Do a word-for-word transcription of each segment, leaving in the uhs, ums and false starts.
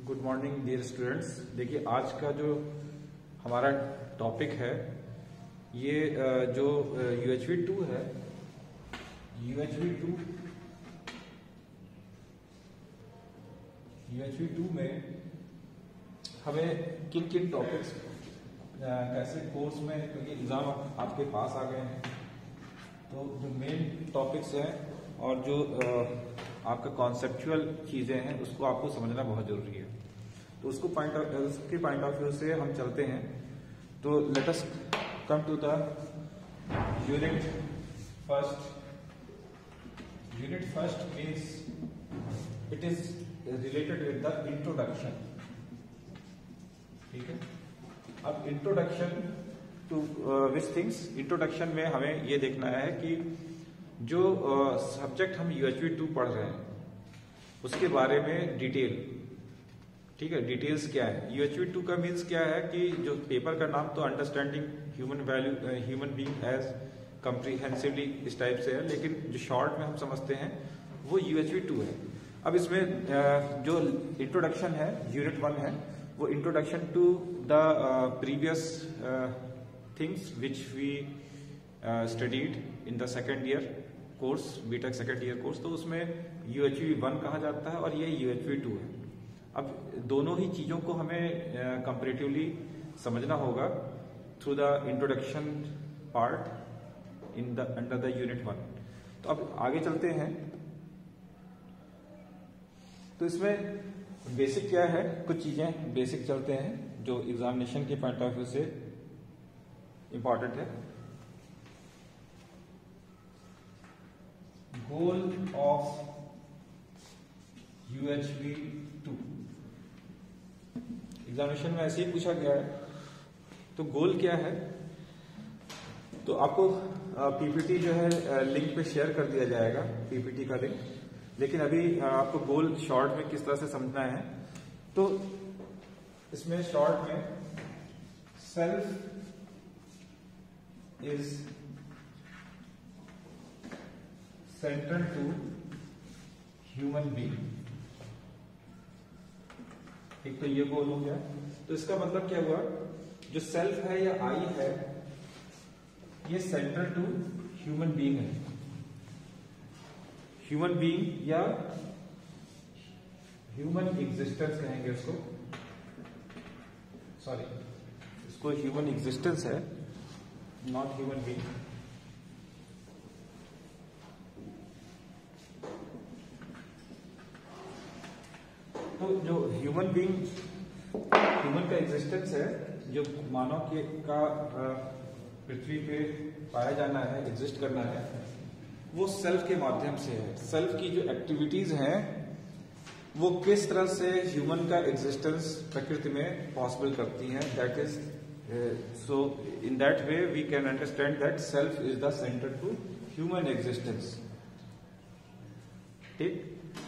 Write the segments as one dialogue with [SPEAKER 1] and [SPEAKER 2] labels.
[SPEAKER 1] Good morning dear students. देखिए आज का जो हमारा टॉपिक है ये जो यू एच वी टू है, U H V two U H V two में हमें किन किन टॉपिक्स कैसे कोर्स में, क्योंकि एग्जाम आपके पास आ गए हैं, तो जो मेन टॉपिक्स हैं और जो आपका कॉन्सेप्चुअल चीजें हैं उसको आपको समझना बहुत जरूरी है। तो उसको पॉइंट ऑफ उसके पॉइंट ऑफ व्यू से हम चलते हैं। तो let us come to the unit first. Unit first means it is related with the introduction. ठीक है, अब introduction to which things, introduction में हमें ये देखना है कि जो सब्जेक्ट uh, हम यू एच वी टू पढ़ रहे हैं उसके बारे में डिटेल, ठीक है, डिटेल्स क्या है। यू एच वी टू का मीन्स क्या है कि जो पेपर का नाम तो understanding human value human being as comprehensively इस टाइप से है, लेकिन जो शॉर्ट में हम समझते हैं वो यू एच वी टू है। अब इसमें uh, जो इंट्रोडक्शन है यूनिट वन है, वो introduction to the previous things which we studied in the second year course, B Tech second year course, तो उसमें यू एच वी वन कहा जाता है और ये यू एच वी टू है। अब दोनों ही चीजों को हमें कंपैरेटिवली uh, समझना होगा through the introduction part in the under the unit one. तो अब आगे चलते हैं। तो इसमें बेसिक क्या है, कुछ चीजें बेसिक चलते हैं जो एग्जामिनेशन के पॉइंट ऑफ व्यू से इंपॉर्टेंट है। Goal of U H V two examination में ऐसे ही पूछा गया है। तो गोल क्या है, तो आपको पीपीटी जो है लिंक पे शेयर कर दिया जाएगा, पीपीटी का लिंक, लेकिन अभी आपको गोल शॉर्ट में किस तरह से समझना है। तो इसमें शॉर्ट में self is central to human being. एक तो ये गोल हो गया। तो इसका मतलब क्या हुआ, जो सेल्फ है या आई है ये सेंट्रल टू ह्यूमन बीइंग है। ह्यूमन बीइंग या ह्यूमन एग्जिस्टेंस कहेंगे उसको, सॉरी इसको ह्यूमन एग्जिस्टेंस है, नॉट ह्यूमन बीइंग। तो जो ह्यूमन बीइंग, ह्यूमन का एग्जिस्टेंस है, जो मानव के का पृथ्वी पे पाया जाना है, एग्जिस्ट करना है, वो सेल्फ के माध्यम से है। सेल्फ की जो एक्टिविटीज हैं वो किस तरह से ह्यूमन का एग्जिस्टेंस प्रकृति में पॉसिबल करती हैं, that is so in that way we can understand that self is the center to human existence. ठीक,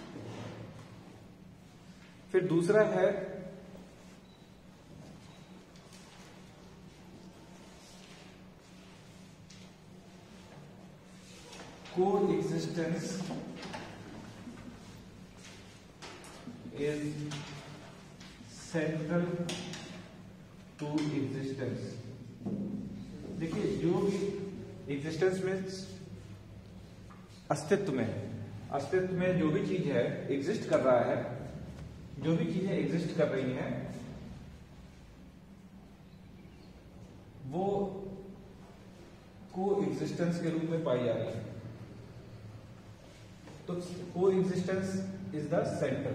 [SPEAKER 1] फिर दूसरा है coexistence is central to existence. देखिए, जो भी एग्जिस्टेंस में अस्तित्व में अस्तित्व में जो भी चीज है, एग्जिस्ट कर रहा है, जो भी चीजें एग्जिस्ट कर रही हैं वो को एग्जिस्टेंस के रूप में पाई जा रही है। तो को एग्जिस्टेंस इज द सेंटर।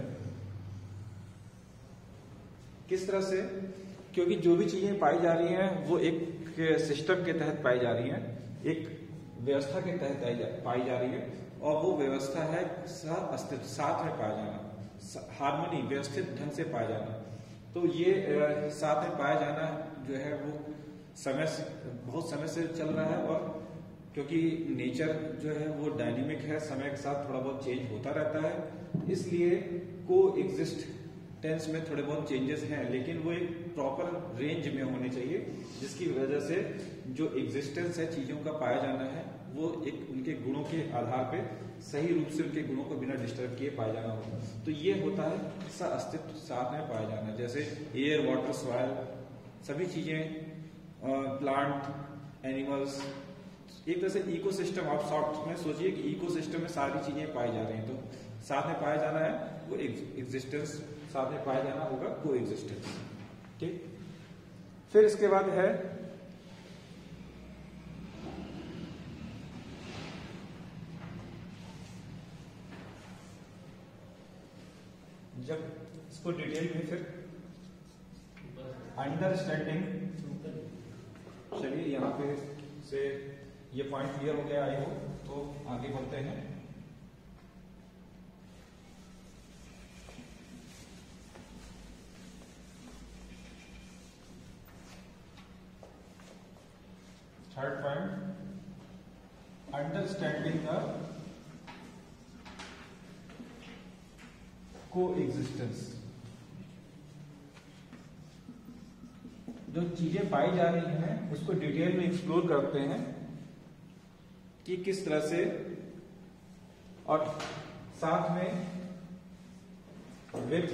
[SPEAKER 1] किस तरह से, क्योंकि जो भी चीजें पाई जा रही हैं वो एक सिस्टम के तहत पाई जा रही हैं, एक व्यवस्था के तहत पाई जा रही है, और वो व्यवस्था है सह अस्तित्व, साथ में पाया जाना, हार्मनी, व्यवस्थित ढंग से पाया जाना। तो ये साथ में पाया जाना जो है वो समय से, बहुत समय से चल रहा है, और क्योंकि नेचर जो है वो डायनेमिक है, समय के साथ थोड़ा बहुत चेंज होता रहता है, इसलिए को एग्जिस्टेंस में थोड़े बहुत चेंजेस हैं, लेकिन वो एक प्रॉपर रेंज में होने चाहिए, जिसकी वजह से जो एग्जिस्टेंस है, चीजों का पाया जाना है, वो एक उनके गुणों के आधार पे सही रूप से उनके गुणों को बिना डिस्टर्ब किए पाया जाना होगा। तो ये होता है सह अस्तित्व साथ में पाया जाना, जैसे एयर, वाटर, सॉइल, सभी चीजें, प्लांट, एनिमल्स, एक तरह से इकोसिस्टम। आप शॉर्ट में सोचिए कि इकोसिस्टम में सारी चीजें पाई जा रही हैं, तो साथ में पाया जाना है वो एग्जिस्टेंस, साथ में पाया जाना होगा को एग्जिस्टेंस। ठीक, फिर इसके बाद है जब इसको डिटेल में फिर अंडरस्टैंडिंग, चलिए यहाँ पे से ये पॉइंट क्लियर हो गया आई हो, तो आगे बढ़ते हैं। Third point, understanding the coexistence. जो चीजें पाई जा रही हैं उसको डिटेल में एक्सप्लोर करते हैं कि किस तरह से, और साथ में विथ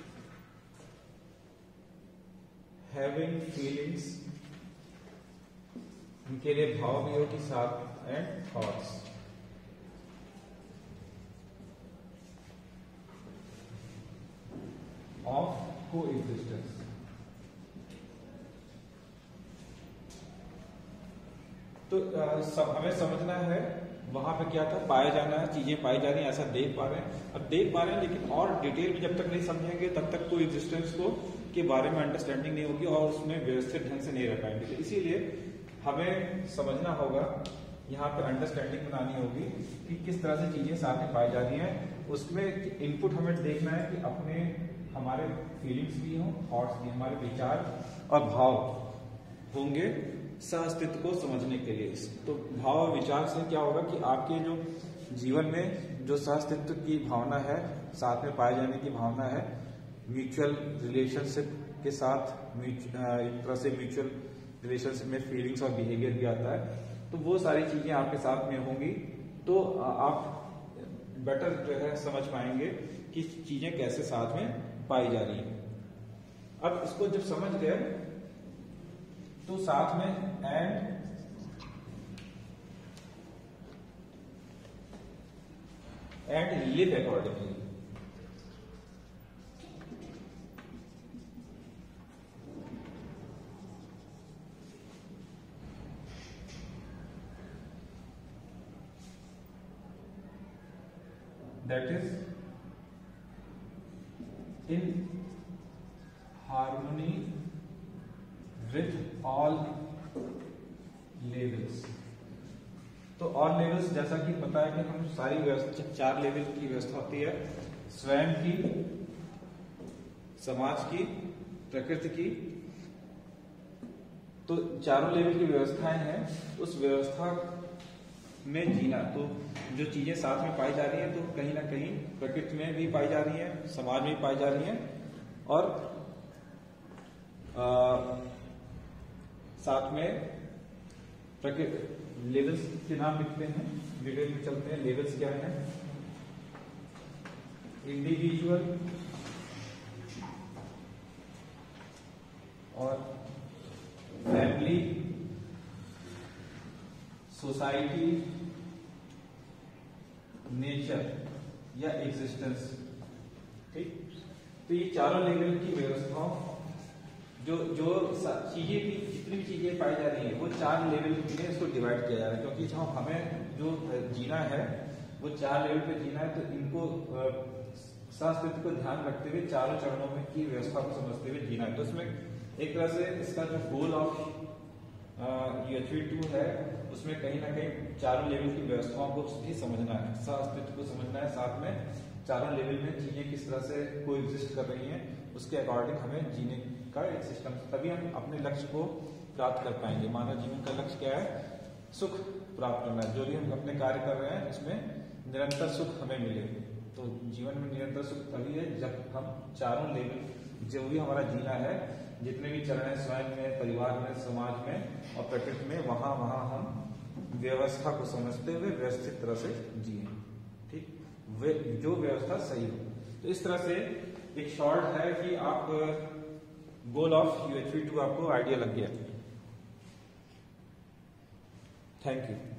[SPEAKER 1] हैविंग फीलिंग्स, इनके लिए भाव भी हो कि साथ, and thoughts. Of coexistence. तो आ, सब हमें समझना है वहां पे क्या था, पाया जाना है, चीजें पाई जा रही हैं, ऐसा देख पा रहे हैं। अब देख पा रहे हैं लेकिन और डिटेल में जब तक नहीं समझेंगे तब तक को एग्जिस्टेंस को के बारे में अंडरस्टैंडिंग नहीं होगी और उसमें व्यवस्थित ढंग से नहीं रह पाएंगे। तो इसीलिए हमें समझना होगा, यहाँ पे अंडरस्टैंडिंग बनानी होगी कि किस तरह से चीजें साथ में पाई जा रही हैं। उसमें इनपुट हमें देखना है कि अपने हमारे फीलिंग्स भी हों, थॉट्स भी, हमारे विचार और भाव होंगे सह अस्तित्व को समझने के लिए। तो भाव और विचार से क्या होगा कि आपके जो जीवन में जो सह अस्तित्व की भावना है, साथ में पाए जाने की भावना है, म्यूचुअल रिलेशनशिप के साथ, एक तरह से म्यूचुअल रिलेशनशिप में फीलिंग्स और बिहेवियर भी आता है, तो वो सारी चीजें आपके साथ में होंगी, तो आप बेटर जो है समझ पाएंगे कि चीजें कैसे साथ में पाई जा रही है। अब इसको जब समझ गए तो साथ में and and live accordingly. That is in harmony with all levels। तो all levels जैसा कि पता है कि हम सारी व्यवस्था, चार लेवल की व्यवस्था होती है, स्वयं की, समाज की, प्रकृति की। तो चारों लेवल की व्यवस्थाएं हैं, उस व्यवस्था में जीना। तो जो चीजें साथ में पाई जा रही हैं तो कहीं ना कहीं प्रकृति में भी पाई जा रही हैं, समाज में भी पाई जा रही हैं, और आ, साथ में प्रकृति लेवल्स के नाम लिखते हैं, डिटेल में चलते हैं। लेवल्स क्या है? इंडिविजुअल और फैमिली, सोसाइटी, नेचर या एग्जिस्टेंस। ठीक, तो ये चारों लेवल की व्यवस्थाओं, जो जो चीजें भी, जितनी भी चीजें पाई जा रही है वो चार लेवल में इसको डिवाइड किया जा रहा है, क्योंकि जहाँ हमें जो जीना है वो चार लेवल पे जीना है। तो इनको संस्कृति को ध्यान रखते हुए चारों चरणों में की व्यवस्था को समझते हुए जीना है। तो इसमें एक तरह से इसका जो गोल ऑफ यूएचवी टू है उसमें कहीं ना कहीं चारों लेवल की व्यवस्थाओं को भी समझना है, सह अस्तित्व को समझना है, साथ में चारों लेवल में चीजें किस तरह से को एग्जिस्ट कर रही हैं, उसके अकॉर्डिंग हमें जीने का एक सिस्टम, तभी हम अपने लक्ष्य को प्राप्त कर पाएंगे। मानव जीवन का लक्ष्य क्या है? सुख प्राप्त करना है। जो भी हम अपने कार्य कर रहे हैं इसमें निरंतर सुख हमें मिले। तो जीवन में निरंतर सुख तभी है जब हम चारों लेवल, जो भी हमारा जीना है, जितने भी चरण है, स्वयं में, परिवार में, समाज में और प्रकृति में, वहां वहां हम व्यवस्था को समझते हुए व्यवस्थित तरह से जिए, ठीक, वे जो व्यवस्था सही हो। तो इस तरह से एक शॉर्ट है कि आप गोल ऑफ यूएचवी टू आपको आइडिया लग गया। Thank you.